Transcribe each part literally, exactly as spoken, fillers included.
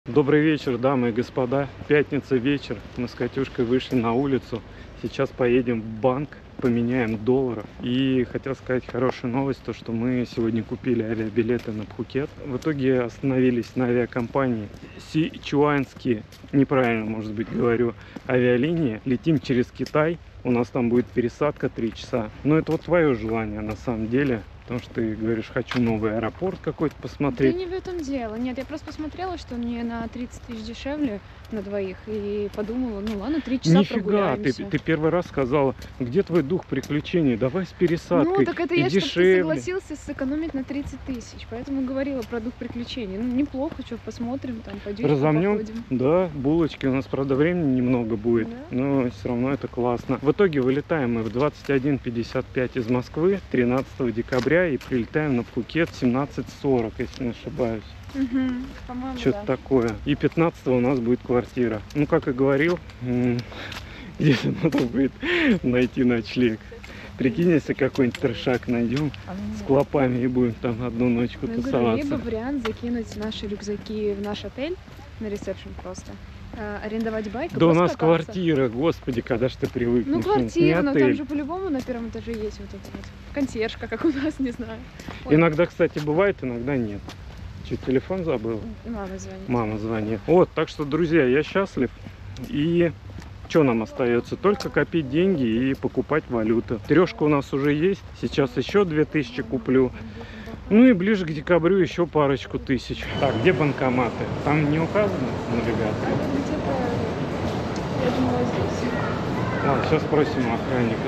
Добрый вечер, дамы и господа. Пятница вечер. Мы с Катюшкой вышли на улицу. Сейчас поедем в банк, поменяем доллары. И хотел сказать хорошую новость, то что мы сегодня купили авиабилеты на Пхукет. В итоге остановились на авиакомпании Сичуанские, неправильно, может быть, говорю, авиалинии. Летим через Китай. У нас там будет пересадка три часа. Но это вот твое желание на самом деле. Потому что ты говоришь, хочу новый аэропорт какой-то посмотреть. Да не в этом дело. Нет, я просто посмотрела, что мне на тридцать тысяч дешевле на двоих. И подумала, ну ладно, три часа Нифига, прогуляемся. ты, ты первый раз сказала, где твой дух приключений, давай с пересадкой. Ну, так это и я, чтобы ты дешевле. согласился сэкономить на тридцать тысяч. Поэтому говорила про дух приключений. Ну, неплохо, что посмотрим, там, пойдем, Разомнем, походим. да, булочки. У нас, правда, времени немного будет, Да? но все равно это классно. В итоге вылетаем мы в двадцать один пятьдесят пять из Москвы тринадцатого декабря и прилетаем на Пхукет в семнадцать сорок, если не ошибаюсь. Угу, по-моему, Что-то да. такое. И пятнадцатого у нас будет квартира. Ну, как и говорил, где-то надо будет найти ночлег. Прикинь, если какой-нибудь трешак найдем с клопами и будем там одну ночку Ну, я говорю, тусоваться. либо вариант закинуть наши рюкзаки в наш отель на ресепшн просто. А, арендовать байк и Да у нас просто кататься. квартира, господи, когда ж ты привыкнешь. Ну, это не квартира, но там отель. же по-любому на первом этаже есть вот это вот. Консьержка, как у нас, не знаю. Ой, Иногда, кстати, бывает, иногда нет. Че, телефон забыл? мама звонит. Мама звонит. Вот, так что, друзья, я счастлив. И что нам остается? Только копить деньги и покупать валюту. Трешка у нас уже есть. Сейчас еще две тысячи куплю. Ну и ближе к декабрю еще парочку тысяч. Так, где банкоматы? Там не указано навигация? Где-то, я думала, здесь. Ладно, сейчас спросим у охранника.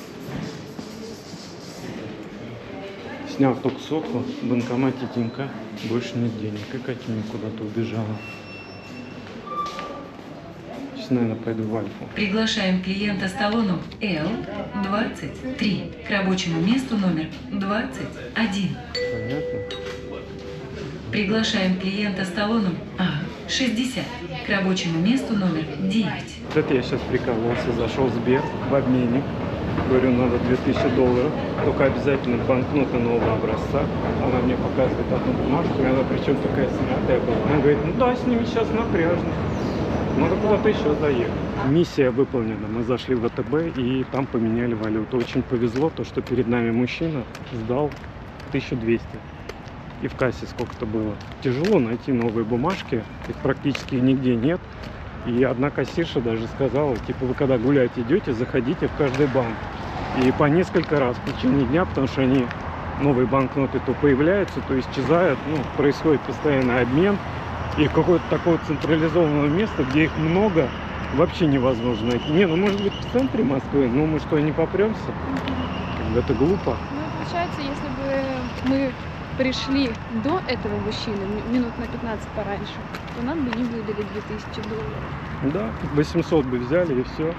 Снял только сотку, в банкомате Тинька, больше нет денег. И Катя мне куда-то убежала. Сейчас, наверное, пойду в Альфу. Приглашаем клиента с талоном Л двадцать три к рабочему месту номер двадцать один. Понятно? Приглашаем клиента с талоном А шестьдесят к рабочему месту номер девять. Вот это я сейчас прикололся, зашел в Сбер, в обменник. Говорю, надо две тысячи долларов, только обязательно банкноты нового образца. Она мне показывает одну бумажку, и она причем такая снятая была. Она говорит, ну да, с ними сейчас напряжно. Надо куда-то еще заехать. Миссия выполнена. Мы зашли в ВТБ и там поменяли валюту. Очень повезло, то, что перед нами мужчина сдал тысячу двести. И в кассе сколько-то было. Тяжело найти новые бумажки. Их практически нигде нет. И одна кассирша даже сказала, типа, вы когда гулять идете, заходите в каждый банк. И по несколько раз в течение дня, потому что они, новые банкноты то появляются, то исчезают. Ну, происходит постоянный обмен. И какое-то такое централизованное место, где их много, вообще невозможно найти. Не, ну может быть в центре Москвы, но мы что, не попремся? Как бы это глупо. Ну, получается, если бы мы пришли до этого мужчины минут на пятнадцать пораньше, то нам бы не выдали две тысячи долларов. Да, восемьсот бы взяли и все.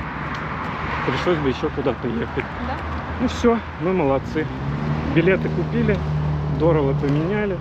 Пришлось бы еще куда-то ехать. Да? Ну все, мы молодцы. Билеты купили, здорово поменяли.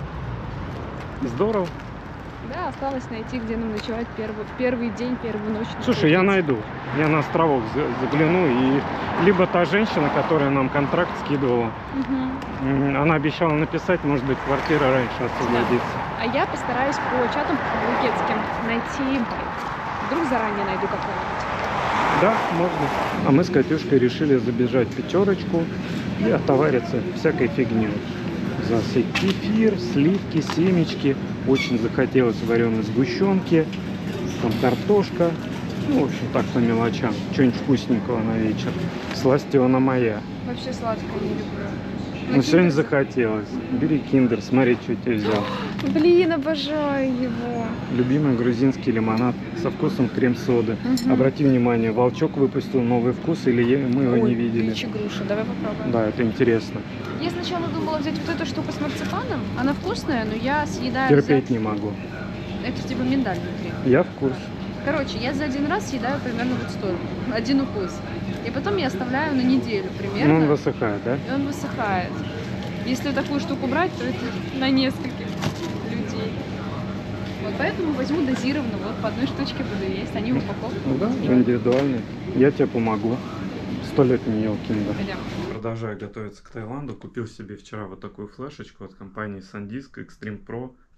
Здорово. Да, осталось найти, где нам ночевать первый, первый день, первую ночь. на Слушай, я Пхукете. найду. Я на островок за- загляну. И либо та женщина, которая нам контракт скидывала, Мгм. м, она обещала написать, может быть, квартира раньше освободится. А я постараюсь по чатам пхукетским найти байк. Вдруг заранее найду какой-нибудь. Да, можно. А мы с Катюшкой решили забежать в пятерочку и отовариться всякой фигней. Взялся кефир, сливки, семечки. Очень захотелось вареной сгущенки. Там картошка. Ну, в общем, так по мелочам. Что-нибудь вкусненького на вечер. Сластена моя. Вообще сладкое не люблю. Ну, сегодня захотелось. Бери киндер, смотри, что я тебе взял. Блин, обожаю его. Любимый грузинский лимонад со вкусом крем-соды. Мгм. Обрати внимание, Волчок выпустил новый вкус, или е- мы его Ой, не видели. пичи груша, давай попробуем. Да, это интересно. Я сначала думала взять вот эту штуку с марципаном. Она вкусная, но я съедаю... Терпеть за- не могу. Это типа миндаль внутри. Я в курсе. Короче, я за один раз съедаю примерно вот столько. Один укус. И потом я оставляю на неделю примерно. Ну, он высыхает, да? И он высыхает. Если такую штуку брать, то это на нескольких людей. Вот поэтому возьму дозированно, вот по одной штучке буду есть. Они в упаковке. Ну да, индивидуальный. Я тебе помогу. Сто лет не ел киндер. Пойдем. Продолжаю готовиться к Таиланду. Купил себе вчера вот такую флешечку от компании SanDisk Extreme Pro.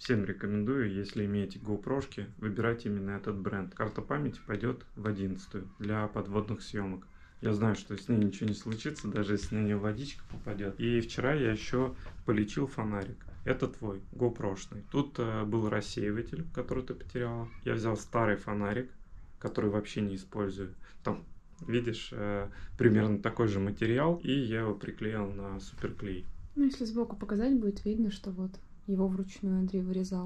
Всем рекомендую, если имеете GoPro-шки, выбирайте именно этот бренд. Карта памяти пойдет в одиннадцатую для подводных съемок. Я знаю, что с ней ничего не случится, даже если на нее водичка попадет. И вчера я еще полечил фонарик. Это твой, GoPro-шный. Тут э, был рассеиватель, который ты потеряла. Я взял старый фонарик, который вообще не использую. Там, видишь, э, примерно такой же материал, и я его приклеил на суперклей. Ну, если сбоку показать, будет видно, что вот его вручную Андрей вырезал.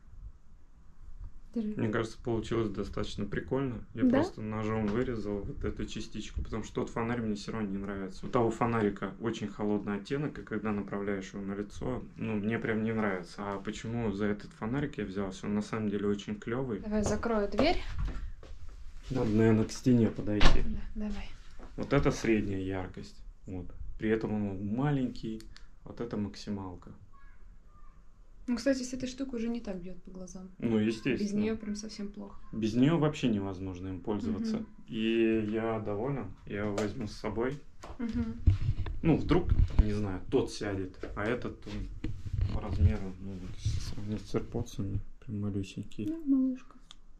Держи. Мне кажется, получилось достаточно прикольно. Я Да? просто ножом вырезал вот эту частичку, потому что тот фонарь мне все равно не нравится. У того фонарика очень холодный оттенок, и когда направляешь его на лицо, ну, мне прям не нравится. А почему за этот фонарик я взялся? Он на самом деле очень клевый. Давай закрою дверь. Надо, наверное, к стене подойти. Да, давай. Вот это средняя яркость. Вот. При этом он маленький. Вот это максималка. Ну, кстати, с этой штукой уже не так бьет по глазам. Ну, естественно. Без нее прям совсем плохо. Без нее вообще невозможно им пользоваться. Мгм. И я доволен. Я его возьму с собой. Угу. Ну, вдруг, не знаю, тот сядет, а этот он по размеру, ну, вот, сравнить с AirPods'ами, прям малюсенький. Ну, малышка.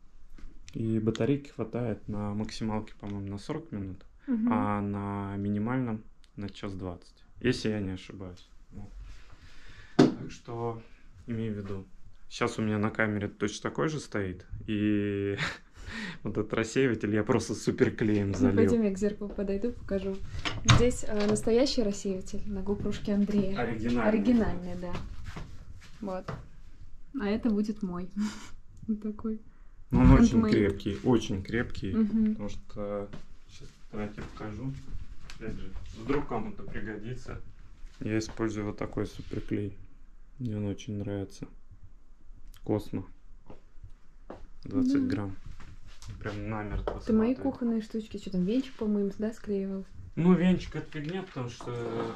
И батарейки хватает на максималке, по-моему, на сорок минут, Угу. а на минимальном на час двадцать, если я не ошибаюсь. Вот. Так что имею в виду. Сейчас у меня на камере точно такой же стоит, и вот этот рассеиватель я просто суперклеем Ну, залил. пойдем, я к зеркалу подойду, покажу. Здесь э, настоящий рассеиватель на GoPro-шке Андрея. Оригинальный. Оригинальный, да. Вот. А это будет мой. Вот такой. Ну, он очень Handmade. крепкий, очень крепкий, Мгм. потому что сейчас давайте покажу. Опять же, вдруг кому-то пригодится. Я использую вот такой суперклей. Мне он очень нравится. Космо. двадцать Да. грамм. Прям намертво. Ты мои схватывает. кухонные штучки, что там, венчик, по-моему, да, склеивал? Ну, венчик это фигня, потому что,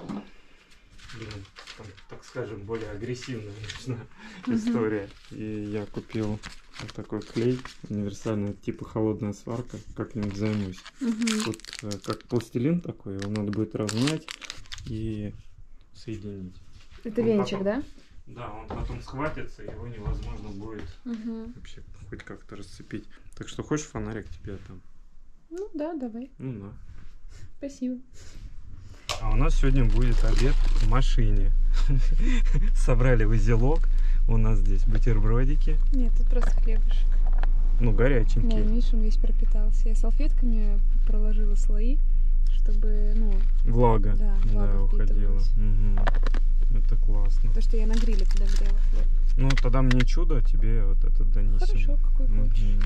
блин, там, так скажем, более агрессивная нужна Мгм. история. И я купил вот такой клей, универсальный, типа холодная сварка, как-нибудь займусь. Угу. Тут э, как пластилин такой, его надо будет размять и соединить. Это Он венчик, потом- да? Да, он потом схватится, его невозможно будет Угу. вообще хоть как-то расцепить. Так что хочешь фонарик тебе там? Ну да, давай. Ну на. Спасибо. А у нас сегодня будет обед в машине. Собрали узелок. У нас здесь бутербродики. Нет, тут просто хлебушек. Ну, Да, горяченькие. видишь, он весь пропитался. Я салфетками проложила слои, чтобы, ну, Влага. Да, влага уходила. впитывалась. Мгм. Это классно. то, что я на гриле подогрела хлеб. Ну, тогда мне чудо, тебе вот этот донесем. Хорошо, какой хочешь. Мгм.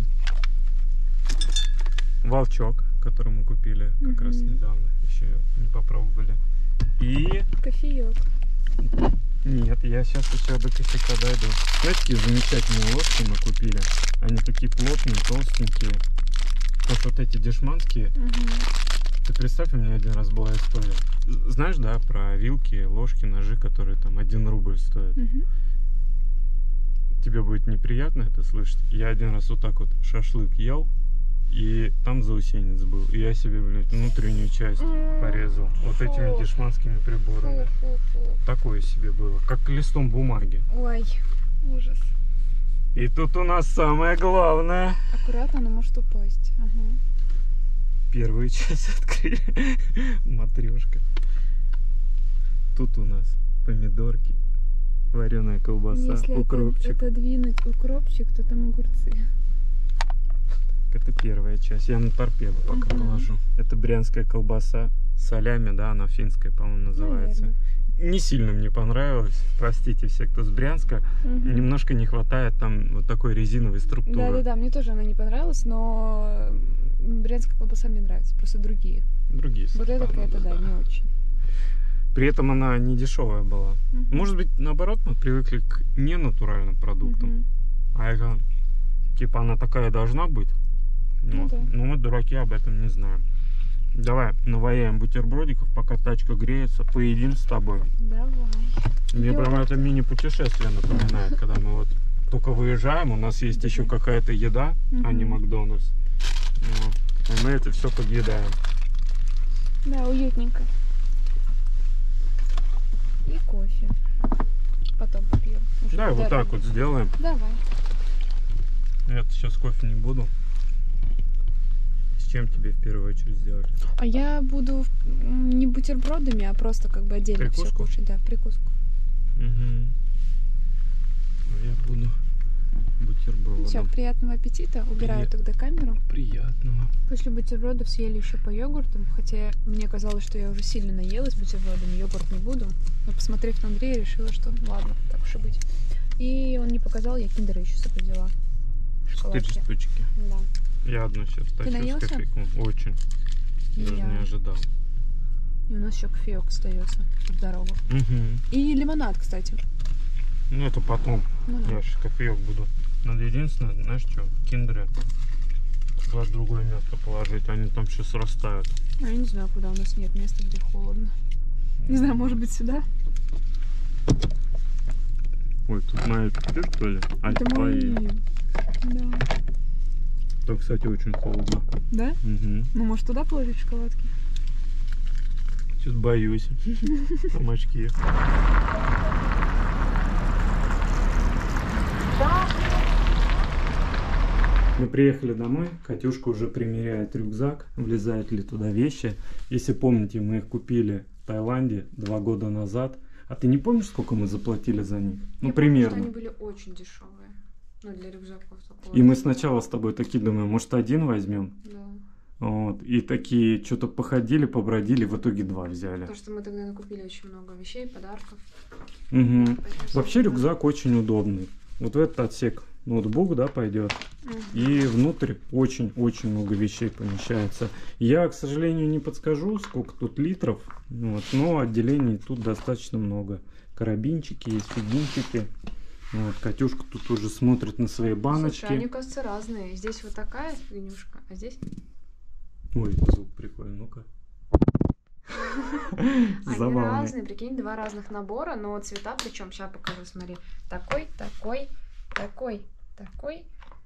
Волчок, который мы купили как раз Мгм. недавно, еще не попробовали. И Кофеек. нет, я сейчас еще до кофейка дойду. Знаете, какие замечательные ложки мы купили? Они такие плотные, толстенькие. Как вот эти дешманские. Угу. Ты представь, у меня один раз была история. З- Знаешь, да, про вилки, ложки, ножи, которые там один рубль стоят. Угу. Тебе будет неприятно это слышать. Я один раз вот так вот шашлык ел, и там заусенец был. И я себе, блядь, внутреннюю часть порезал. Вот этими Фу. дешманскими приборами. Такое себе было, как листом бумаги. Ой, ужас. И тут у нас самое главное. Аккуратно, она может упасть. Ага. Первую часть открыли. Матрешка. Тут у нас помидорки, вареная колбаса, Если укропчик. это, отодвинуть укропчик, то там огурцы. Это первая часть. Я на торпеду пока Мгм. положу. Это брянская колбаса. Солями, да, она финская, по-моему, называется. Наверно. Не сильно мне понравилось. Простите все, кто с Брянска. Мгм. Немножко не хватает там вот такой резиновой структуры. Да-да-да, мне тоже она не понравилась, но брянская колбаса мне нравится, просто другие. Другие Вот сорта, эта какая-то, да, не очень. При этом она не дешевая была. Мгм. Может быть, наоборот, мы привыкли к ненатуральным продуктам. Мгм. А это, типа, она такая должна быть. Ну Вот. да. Но мы, дураки, об этом не знаем. Давай наваяем бутербродиков, пока тачка греется, поедим с тобой. Давай. Мне Идём. прям это мини-путешествие напоминает, когда мы вот только выезжаем, у нас есть еще какая-то еда, а не Мгм. Макдональдс. Вот. И мы это все подъедаем. Да, уютненько. И кофе. потом попьем. Уже Да, вот дорога. так вот сделаем. Давай. Я сейчас кофе не буду. С чем тебе в первую очередь сделать? А я буду м, не бутербродами, а просто как бы отдельно все Прикуску? кушать. Да, прикуску. Угу. Я буду бутербродом. Все, приятного аппетита. Убираю Привет. тогда камеру. Приятного. После бутербродов съели еще по йогуртам, хотя мне казалось, что я уже сильно наелась бутербродами, йогурт не буду. Но посмотрев на Андрея, решила, что ладно, так уж и быть. И он не показал, я киндера еще с собой взяла. Четыре Шоколадки. штучки. Да. Я одну сейчас тащу с наелся? кофейком. Очень. И Даже я. не ожидал. И у нас еще кофеек остается в дорогу. Угу. И лимонад, кстати. Ну это потом. Ну да. Я сейчас кофеек буду. Надо единственное, знаешь что, киндеры куда в другое место положить. Они там сейчас растают. А я не знаю, куда у нас нет места, где холодно. Не знаю, может быть сюда? Ой, тут мои ты, что ли? А Это твои. мои. Да. Там, кстати, очень холодно. Да? Угу. Ну, может, туда положить шоколадки? Чуть боюсь. Там очки. Мы приехали домой, Катюшка уже примеряет рюкзак, влезают ли туда вещи. Если помните, мы их купили в Таиланде два года назад. А ты не помнишь, сколько мы заплатили за них? Ну, Я примерно. помню, что они были очень дешевые. Ну, для рюкзаков такого. И мы сначала с тобой такие думаем, может, один возьмем? Да. Вот. И такие что-то походили, побродили, в итоге два взяли. Потому что мы тогда накупили очень много вещей, подарков. Угу. Поэтому Вообще собственно, рюкзак очень удобный. Вот в этот отсек ноутбук, да, пойдет. мгм. И внутрь очень-очень много вещей помещается. Я, к сожалению, не подскажу, сколько тут литров, вот, но отделений тут достаточно много. Карабинчики, есть фигинчики. Вот, Катюшка тут уже смотрит на свои баночки. Слушай, они, кажется, разные. Здесь вот такая фигнюшка, а здесь... Ой, звук прикольный, ну-ка. Они Забавный. разные, прикинь, два разных набора, но цвета, причем, сейчас покажу, смотри. Такой, такой, такой, такой,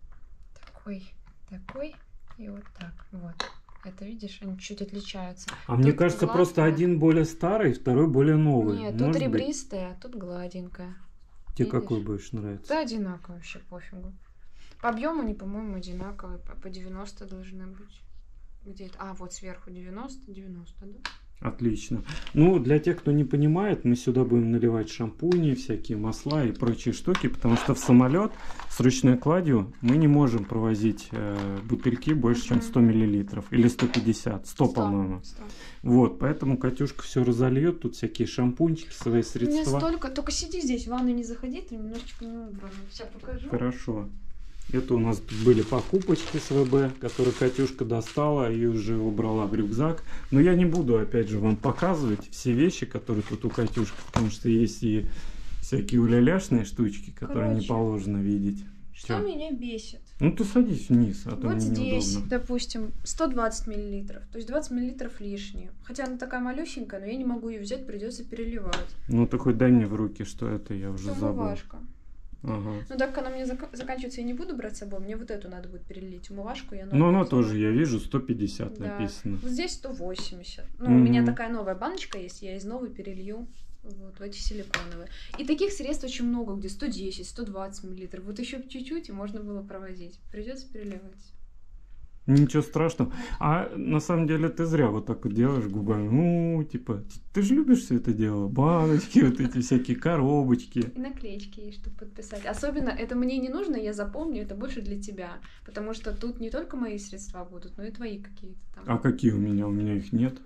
такой, такой и вот так. Вот. Это, видишь, они чуть отличаются. А мне Тут кажется, просто гладкая. один более старый, второй более новый. Нет, тут Может быть? ребристая, а тут гладенькая. Тебе видишь? какой больше нравится? Да, одинаково, вообще пофигу. По объему они, по-моему, одинаковые, по, по девяносто должны быть. Где-то. А, вот сверху девяносто, девяносто, да? Отлично. Ну, для тех, кто не понимает, мы сюда будем наливать шампуни, всякие масла и прочие штуки, потому что в самолет с ручной кладью мы не можем провозить э, бутыльки больше, чем сто миллилитров. Или сто пятьдесят. сто, по-моему. сто. Вот, поэтому Катюшка все разольет. Тут всякие шампунчики, свои У меня средства. столько... Только сиди здесь, в ванну не заходи, ты немножечко не убрана. Сейчас покажу. Хорошо. Это у нас тут были покупочки с ВБ, которые Катюшка достала и уже убрала в рюкзак. Но я не буду, опять же, вам показывать все вещи, которые тут у Катюшки, потому что есть и всякие уляляшные штучки, которые не Короче, положено видеть. Что Чё? меня бесит? Ну ты садись вниз, а то Вот мне здесь, неудобно. допустим, сто двадцать миллилитров. То есть двадцать миллилитров лишние. Хотя она такая малюсенькая, но я не могу ее взять, придется переливать. Ну ты хоть дай мне в руки, что это, я уже Это забыл. умывашка. Ага. Ну так как она мне зак- заканчивается, я не буду брать с собой. Мне вот эту надо будет перелить. Умывашку я новую Ну она взяла. тоже, я вижу, сто пятьдесят Да. написано. Вот здесь сто восемьдесят. Ну, Мгм. у меня такая новая баночка есть, я из новой перелью вот в эти силиконовые. И таких средств очень много, где сто десять, сто двадцать миллилитров. Вот еще чуть-чуть, и можно было провозить. Придется переливать. Ничего страшного. А на самом деле ты зря вот так вот делаешь губами. Ну, типа, ты же любишь все это дело. Баночки, вот эти всякие коробочки. И наклеечки есть, чтобы подписать. Особенно это мне не нужно, я запомню, это больше для тебя. Потому что тут не только мои средства будут, но и твои какие-то там. А какие у меня? У меня их нет.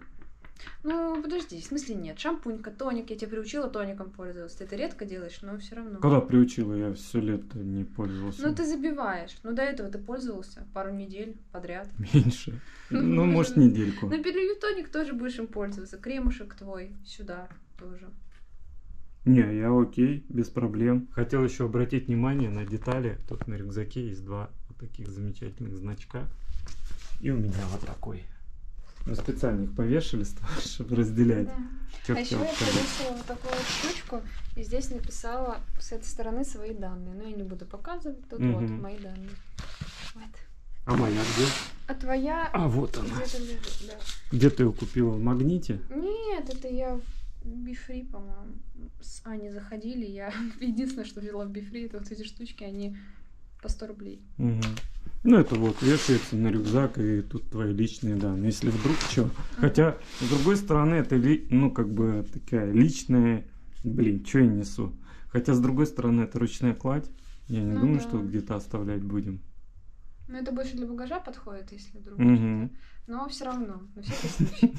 Ну, подожди, в смысле нет. Шампунька, тоник, я тебя приучила тоником пользоваться. Ты это редко делаешь, но все равно. Когда приучила, я все лето не пользовался. Ну, ты забиваешь. Ну, до этого ты пользовался пару недель подряд. Меньше. Ну, Ну, может, может. недельку. Ну, перелью тоник тоже будешь им пользоваться. Кремушек твой сюда тоже. Не, я окей, без проблем. Хотел еще обратить внимание на детали. Тут на рюкзаке есть два вот таких замечательных значка. И у меня вот такой. Мы специально их повешали, чтобы разделять. Да. Чё А еще хотел я сказать? повесила вот такую вот штучку, и здесь написала с этой стороны свои данные. Но я не буду показывать. Тут вот Мгм. мои данные. Вот. А моя где? А твоя А вот она. где-то лежит, да. Где ты ее купила? В Магните? Нет, это я Бифри, по-моему, с Аней заходили. Я единственное, что взяла в Бифри, это вот эти штучки, они по сто рублей. Угу. Ну, это вот вешается на рюкзак, и тут твои личные данные. Если вдруг что. Uh-huh. Хотя, с другой стороны, это, ли, ну, как бы такая личная... Блин, что я несу? Хотя, с другой стороны, это ручная кладь. Я не ну, думаю, да. что где-то оставлять будем. Ну, это больше для багажа подходит, если вдруг uh-huh. что-то. Но все равно, на всякий случай.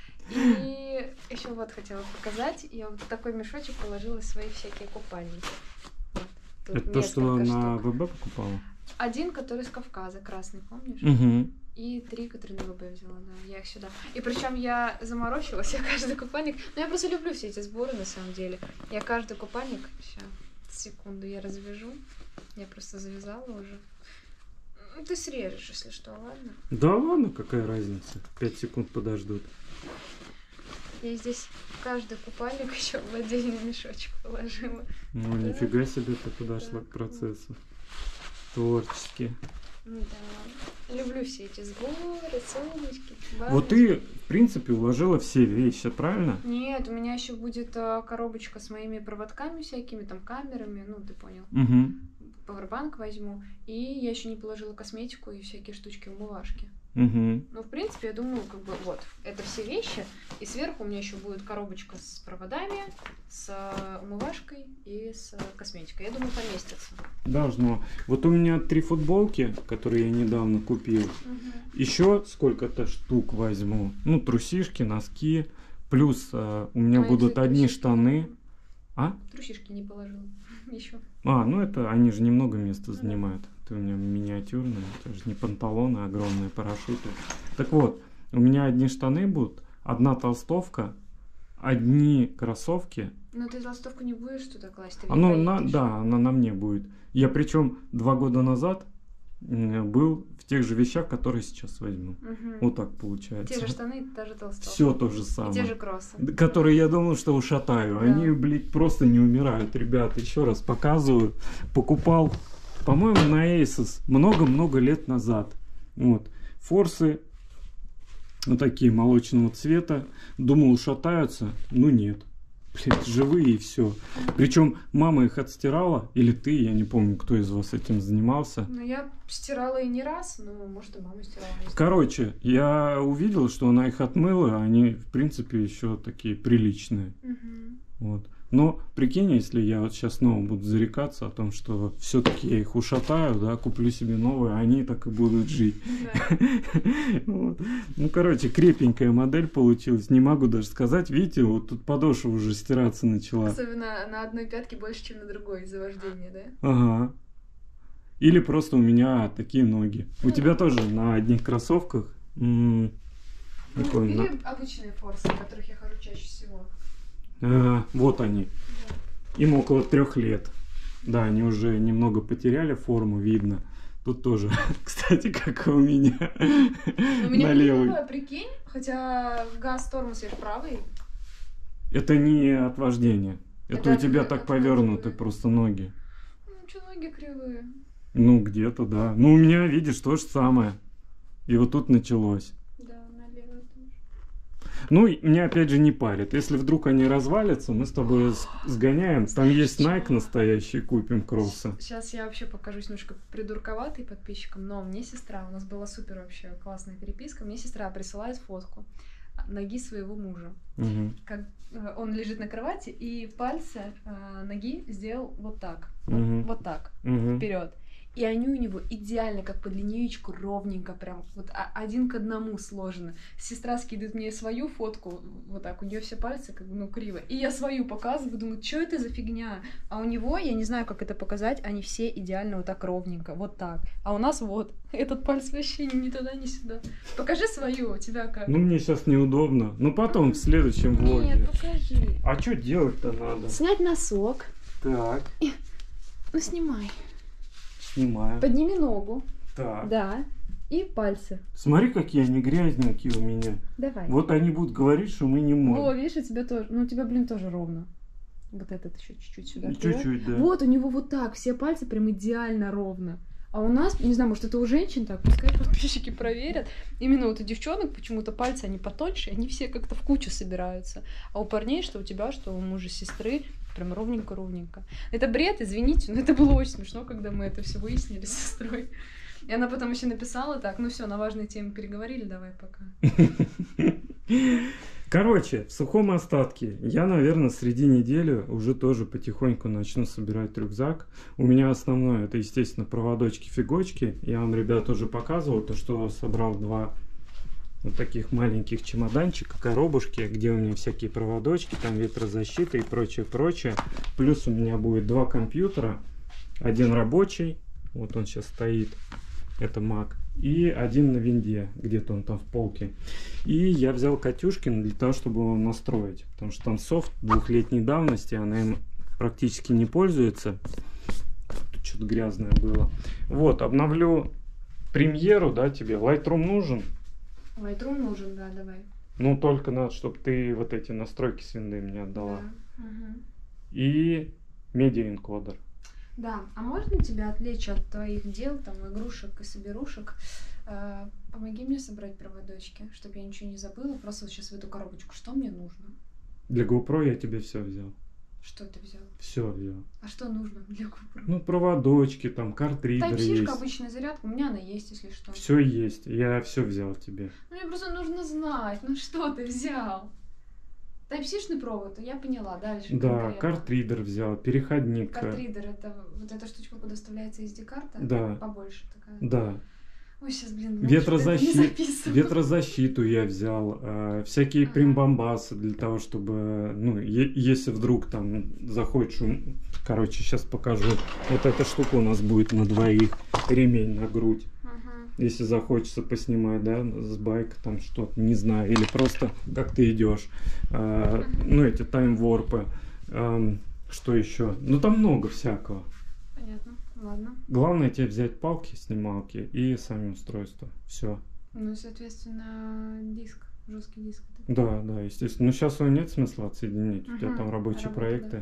И еще вот хотела показать. Я вот такой мешочек положила свои всякие купальники. Вот. Это то, что на ВБ покупала? Один, который с Кавказа, красный, помнишь? Угу. И три, которые на ВБ взяла, да. Я их сюда. И причем я заморочилась, я каждый купальник... Ну, я просто люблю все эти сборы, на самом деле. Я каждый купальник... Сейчас, секунду, я развяжу. Я просто завязала уже. Ну, ты срежешь, если что, ладно? Да ладно, какая разница? Пять секунд подождут. Я здесь каждый купальник еще в отдельный мешочек положила. Ну, да. Нифига себе ты подошла так, к процессу. Вот. Творчески. Да. Люблю все эти сборы, сумочки. Бабочки. Вот ты, в принципе, уложила все вещи, правильно? Нет, у меня еще будет а, коробочка с моими проводками всякими, там, камерами, ну, ты понял. Угу. Пауэрбанк возьму. И я еще не положила косметику и всякие штучки, умывашки. Угу. Ну, в принципе, я думаю, как бы, вот, это все вещи. И сверху у меня еще будет коробочка с проводами, с умывашкой и с косметикой. Я думаю, поместится. Должно. Вот у меня три футболки, которые я недавно купил. Угу. Еще сколько-то штук возьму. Ну, трусишки, носки. Плюс а, у меня а будут одни штаны. А? Трусишки не положила еще. А, ну это, они же немного места ну, занимают. Да. Это у меня миниатюрные, это же не панталоны, а огромные парашюты. Так вот, у меня одни штаны будут, одна толстовка, одни кроссовки. Но ты толстовку не будешь туда класть? Ты оно на, да, она на мне будет. Я причем два года назад был в тех же вещах, которые сейчас возьму. Угу. Вот так получается. Те же штаны, та же толстовка. Все то же самое. И те же кроссы. Которые я думал, что ушатаю. Да. Они, блядь, просто не умирают, ребята. Еще раз показываю. Покупал, по-моему, на Asos много-много лет назад. Вот. Форсы вот такие молочного цвета. Думал, ушатаются. Ну нет. Блин, живые и все. Причем мама их отстирала, или ты, я не помню, кто из вас этим занимался. Ну, я стирала и не раз, но, может, и мама стирала. Короче, я увидел, что она их отмыла, они, в принципе, еще такие приличные. Угу. Вот. Но, прикинь, если я вот сейчас снова буду зарекаться о том, что все-таки я их ушатаю, да, куплю себе новые, они так и будут жить. Вот. Ну, короче, крепенькая модель получилась, не могу даже сказать. Видите, вот тут подошва уже стираться начала. Особенно на одной пятке больше, чем на другой из-за вождения, да? Ага. Или просто у меня такие ноги. У тебя тоже на одних кроссовках. Ну, или обычные форсы, в которых я хожу чаще всего. А, вот они. Да. Им около трех лет. Да, они уже немного потеряли форму, видно. Тут тоже, кстати, как и у меня. У меня левая, прикинь, хотя газ, тормоз, я же правый. Это не от вождения. Это, Это у тебя так повернуты просто ноги. Ну, что, ноги кривые? Ну, где-то, да. Ну, у меня, видишь, то же самое. И вот тут началось. Ну, меня опять же не парит. Если вдруг они развалятся, мы с тобой сгоняем. Там есть Nike настоящий, купим кроссы. Сейчас я вообще покажусь немножко придурковатой подписчикам, но мне сестра, у нас была супер вообще классная переписка, мне сестра присылает фотку ноги своего мужа. Угу. Как он лежит на кровати, и пальцы э, ноги сделал вот так. Угу. Вот, вот так, угу. вперед. И они у него идеально, как по линеечку, ровненько, прям вот один к одному сложены. Сестра скидывает мне свою фотку, вот так, у нее все пальцы как бы, ну, криво. И я свою показываю, думаю, что это за фигня? А у него, я не знаю, как это показать, они все идеально вот так ровненько, вот так. А у нас вот, этот палец вообще ни туда, ни сюда. Покажи свою, у тебя как? Ну, мне сейчас неудобно. Ну, потом в следующем влоге. Нет, покажи. А что делать-то надо? Снять носок. Так. И... Ну, снимай. Снимаю. Подними ногу. Так. Да. И пальцы. Смотри, какие они грязненькие у меня. Давай. Вот они будут говорить, что мы не можем. О, видишь, у тебя тоже. Ну, у тебя, блин, тоже ровно. Вот этот еще чуть-чуть сюда. Чуть-чуть, да. Вот, у него вот так. Все пальцы прям идеально ровно. А у нас, не знаю, может, это у женщин так, пускай подписчики проверят. Именно вот у девчонок почему-то пальцы, они потоньше, они все как-то в кучу собираются. А у парней, что у тебя, что у мужа, сестры, прям ровненько-ровненько. Это бред, извините, но это было очень смешно, когда мы это все выяснили с сестрой. И она потом еще написала так, ну все, на важные темы переговорили, давай пока. Короче, в сухом остатке я, наверное, среди недели уже тоже потихоньку начну собирать рюкзак. У меня основное, это, естественно, проводочки-фигочки. Я вам, ребят, уже показывал, то, что собрал два вот таких маленьких чемоданчика, коробушки, где у меня всякие проводочки, там ветрозащита и прочее-прочее. Плюс у меня будет два компьютера. Один рабочий, вот он сейчас стоит, это Mac. И один на винде, где-то он там в полке. И я взял Катюшкин для того, чтобы его настроить. Потому что там софт двухлетней давности, она им практически не пользуется. Тут что-то грязное было. Вот, обновлю премьеру, да, тебе. Lightroom нужен? Lightroom нужен, да, давай. Ну, только надо, чтобы ты вот эти настройки с винды мне отдала. Да. Угу. И медиа-энкодер. Да, а можно тебя отвлечь от твоих дел, там, игрушек и соберушек? Э, помоги мне собрать проводочки, чтобы я ничего не забыла. Просто вот сейчас в эту коробочку. Что мне нужно? Для GoPro я тебе все взял. Что ты взял? Все взял. А что нужно для GoPro? Ну, проводочки, там, картридер есть. Тайп-сишка, обычная зарядка, у меня она есть, если что. Все есть, я все взял тебе. Ну, мне просто нужно знать, ну что ты взял? Тайп-сишный провод, я поняла, дальше. Да, конкретно. картридер взял, переходник. Картридер, это вот эта штучка, куда вставляется эс ди-карта? Да. Побольше такая. Да. Ой, сейчас, блин, Ветрозащит, ветрозащиту я взял, э, всякие Ага. примбамбасы для того, чтобы, ну, е- если вдруг там заходит шум, короче, сейчас покажу. Вот эта штука у нас будет на двоих, ремень на грудь. Ага. Если захочется поснимать, да, с байка там что-то, не знаю, или просто как ты идешь, э, ну, эти таймворпы, э, что еще, ну, там много всякого. Понятно, ладно. Главное тебе взять палки, снималки и сами устройства. Все. Ну, соответственно, диск, жесткий диск. Да, да, естественно. Но сейчас его нет смысла отсоединить. У тебя Ага, там рабочие работа, проекты.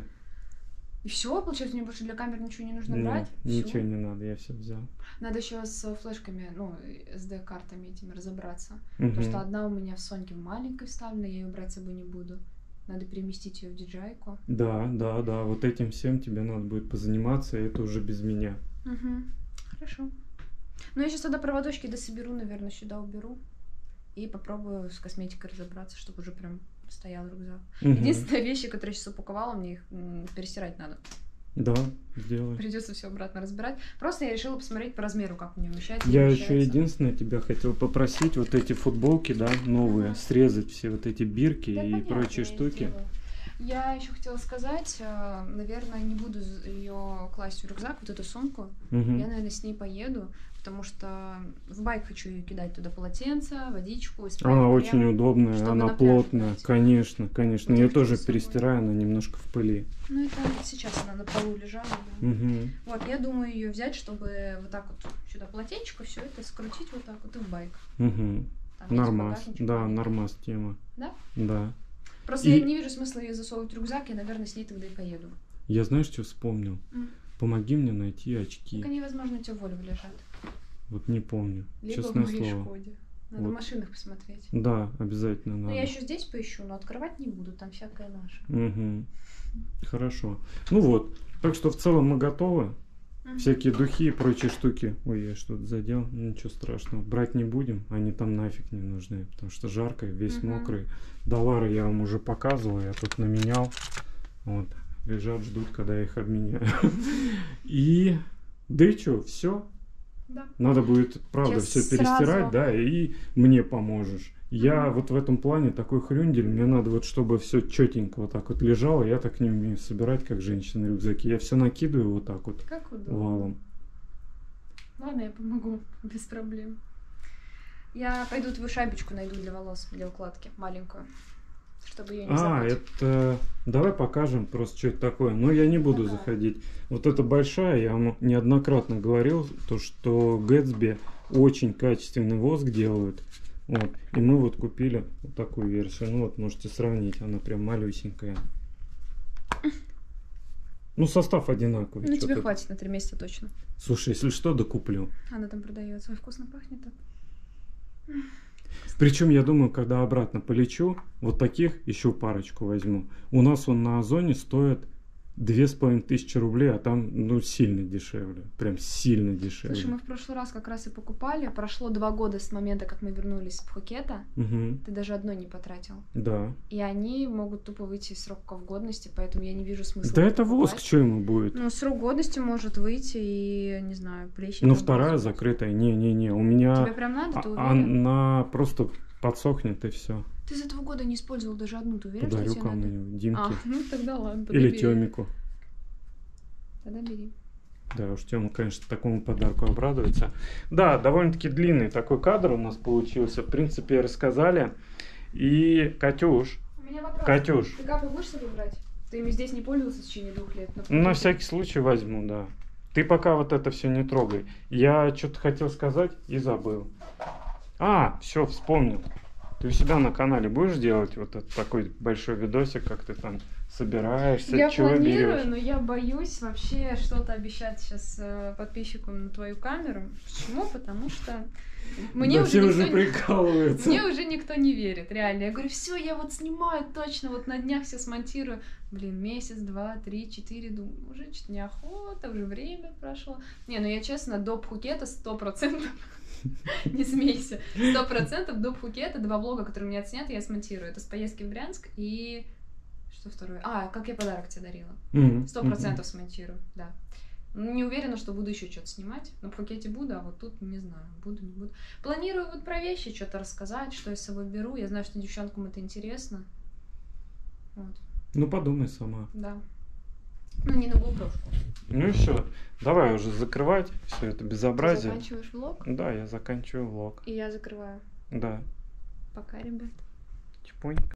И все, получается, мне больше для камер ничего не нужно Нет, брать? ничего Всё? не надо, я все взял. Надо еще с флешками, ну, эс ди-картами этими разобраться. Мгм. Потому что одна у меня в Соньке маленькой вставлена, я ее брать с собой не буду. Надо переместить ее в ди джей ку. Да, да, да. Вот этим всем тебе надо будет позаниматься, и это уже без меня. Угу. Хорошо. Ну, я сейчас тогда проводочки дособеру, наверное, сюда уберу. И попробую с косметикой разобраться, чтобы уже прям стоял рюкзак. Мгм. Единственная вещь, которые я сейчас упаковала, мне их м, перестирать надо. Да, сделай. Придется все обратно разбирать. Просто я решила посмотреть по размеру, как мне вмещается. Я не еще вмещается. единственное тебя хотел попросить, вот эти футболки, да, новые, Ага. срезать все вот эти бирки Да, и понятно, прочие я штуки. сделаю. Я еще хотела сказать, э, наверное, не буду ее класть в рюкзак, вот эту сумку. Мгм. Я, наверное, с ней поеду, потому что в байк хочу ее кидать туда полотенце, водичку, спрей, Она крем. очень удобная, чтобы она на пляж плотная, брать. конечно, конечно. Вот Ее я хочу тоже с собой. перестираю, она немножко в пыли. Ну, это сейчас она на полу лежала. Да. Мгм. Вот, я думаю ее взять, чтобы вот так вот сюда полотенчико, все это скрутить вот так вот и в байк. Мгм. Там есть Нормас, багажничек да, маленький. нормас тема. Да? Да. Просто И- я не вижу смысла ее засовывать в рюкзак, я, наверное, с ней тогда и поеду. Я знаешь, что вспомнил? М. Помоги мне найти очки. Так они, возможно, у тебя в Вольво лежат. Вот не помню. Либо Честное в моей слово. Шкоде. Надо Вот. в машинах посмотреть. Да, обязательно Ну, надо. я еще здесь поищу, но открывать не буду, там всякое наше. Мгм. Хорошо. Ну вот. Так что в целом мы готовы. Мгм. Всякие духи и прочие штуки. Ой, я что-то задел. Ну, ничего страшного. Брать не будем. Они там нафиг не нужны. Потому что жарко, весь Мгм. мокрый. Доллары я вам уже показывал. Я тут наменял. Вот. Лежат, ждут, когда я их обменяю. И... Да и что, все. Да. Надо будет, правда, Сейчас все перестирать, сразу. да, и мне поможешь. Я Мгм. вот в этом плане такой хрюндель, мне надо вот, чтобы все четенько вот так вот лежало, я так не умею собирать, как женщины рюкзаки. Я все накидываю вот так вот Как удобно. валом. Ладно, я помогу, без проблем. Я пойду твою шайбочку найду для волос, для укладки, маленькую, чтобы ее не А, забыть. это... Давай покажем просто, что это такое. Но я не буду Какая? заходить. Вот это большая, я вам неоднократно говорил, то, что Гэтсби очень качественный воск делают. Вот. И мы вот купили вот такую версию. Ну вот, можете сравнить, она прям малюсенькая. Ну, состав одинаковый. Ну, чё тебе ты- хватит на три месяца точно. Слушай, если что, докуплю. Она там продается. Ой, вкусно пахнет так. Причем, я думаю, когда обратно полечу, вот таких еще парочку возьму. У нас он на Озоне стоит две с половиной тысячи рублей, а там, ну, сильно дешевле. Прям сильно дешевле. Слушай, мы в прошлый раз как раз и покупали. Прошло два года с момента, как мы вернулись с Пхукета. Мгм. Ты даже одной не потратил. Да. И они могут тупо выйти из сроков годности, поэтому я не вижу смысла. Да их это воск, покупать. что ему будет? Ну, срок годности может выйти и, не знаю, плещи. Ну, там вторая будут. закрытая. Не-не-не, у меня Тебе прям надо, ты а- уверен? она просто подсохнет и все. Ты за два года не использовал даже одну, ты уверен, Подарю что тебе надо? кому-нибудь, Димке. А, ну тогда ладно. тогда Или бери. Тёмику. Тогда бери. Да, уж Тёма, конечно, такому подарку обрадуется. Да, довольно-таки длинный такой кадр у нас получился. В принципе, рассказали. И, Катюш, У меня вопрос. Катюш, Ты капы будешь с собой брать? Ты ими здесь не пользовался в течение двух лет? ну, на Пхукете? всякий случай возьму, да. Ты пока вот это все не трогай. Я что-то хотел сказать и забыл. А, все, вспомнил. Ты у себя на канале будешь делать вот этот такой большой видосик, как ты там собираешься, Я чего планирую, берешь? но я боюсь вообще что-то обещать сейчас э, подписчикам на твою камеру. Почему? Потому что мне, Да уже все никто уже не- прикалываются. мне уже никто не верит, реально. Я говорю, все, я вот снимаю точно, вот на днях все смонтирую. Блин, месяц, два, три, четыре, думаю, уже что-то неохота, уже время прошло. Не, ну я честно, до Пхукета сто процентов, не смейся, сто процентов до Пхукета два влога, которые у меня отсняты, я смонтирую. Это с поездки в Брянск и... Что второе? А, как я подарок тебе дарила. Мгм, Сто процентов смонтирую, да. Ну, не уверена, что буду еще что-то снимать. На Пхукете буду, а вот тут не знаю, буду, не буду. Планирую вот про вещи что-то рассказать, что я с собой беру. Я знаю, что девчонкам это интересно. Вот, Ну подумай сама. да. Ну, не на GoPro. Ну и все. Давай уже закрывать все это Ты безобразие. заканчиваешь влог, Да, я заканчиваю влог. и я закрываю. Да. Пока, ребят. Чпоньк.